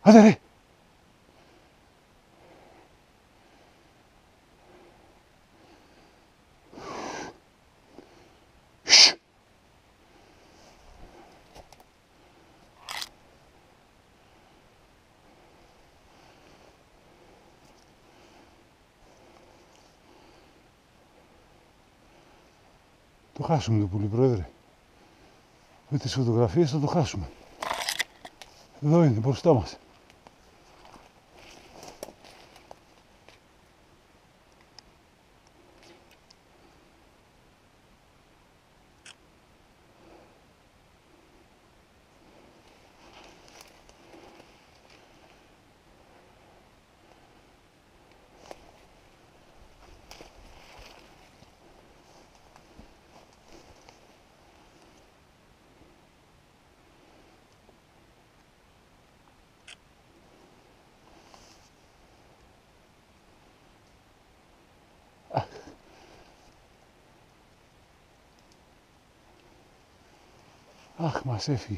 Άντε ρε. Το χάσουμε το πουλί, πρόεδρε. Με τις φωτογραφίες θα το χάσουμε. Εδώ είναι, μπροστά μας. Αχ, μας έφυγε.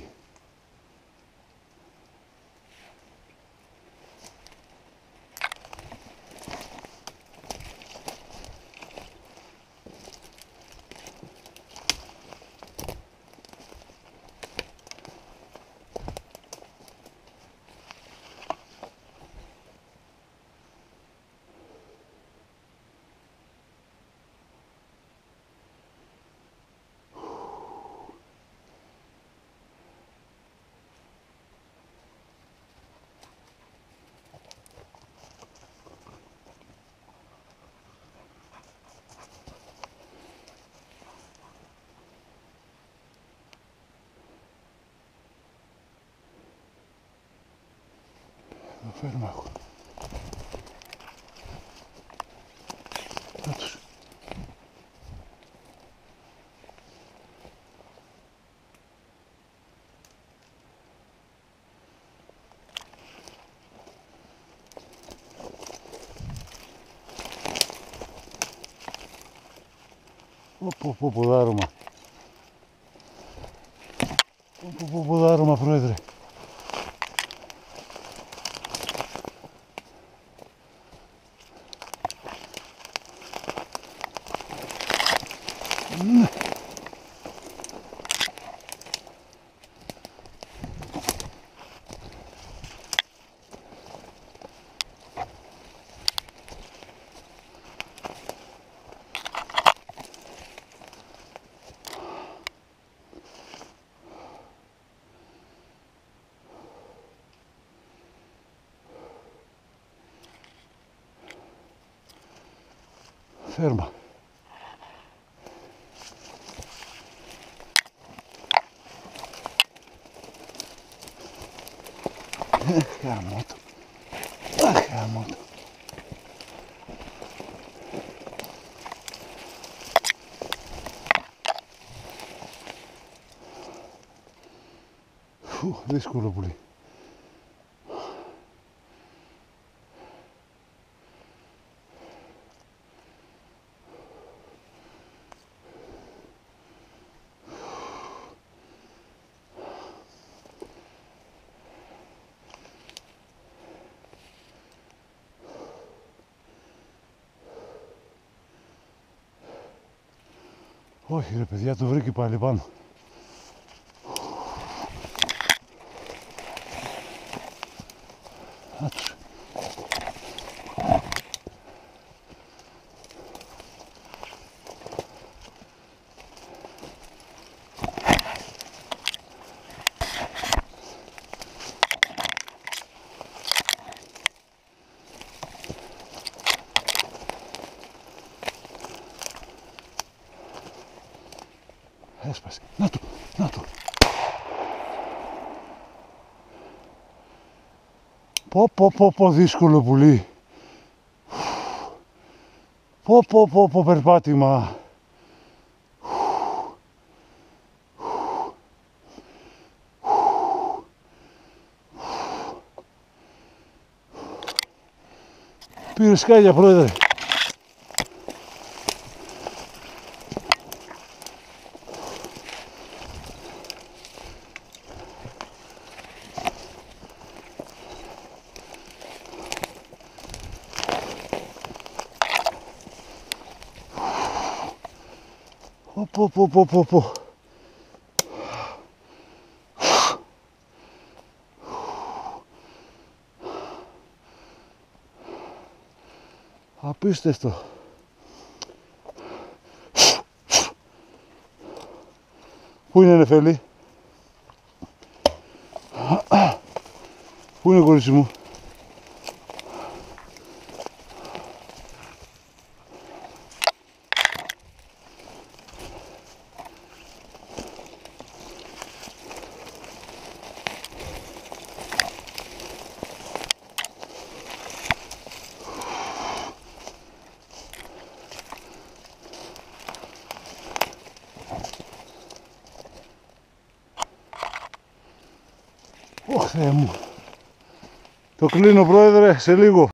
Θα φέρουμε εγώ. Να τους. Πω ποδάρωμα. Πω ποδάρωμα, πρόεδρε. Φέρμα. Γαμώτο. Αχ, γαμώτο. Φου, δύσκολο πουλί. Όχι ρε παιδιά, το βρήκε πάλι πάνω. Να τους. Έσπασε. Να το, να το. Πω δύσκολο πουλί. Πω περπάτημα. Πήρε σκάλια, πρόεδρε. Πω. Απίστευτο. Πού είναι Νεφέλη? Πού είναι κορίτσι μου? Ωχ, Θεέ μου. Το κλείνω, πρόεδρε, σε λίγο.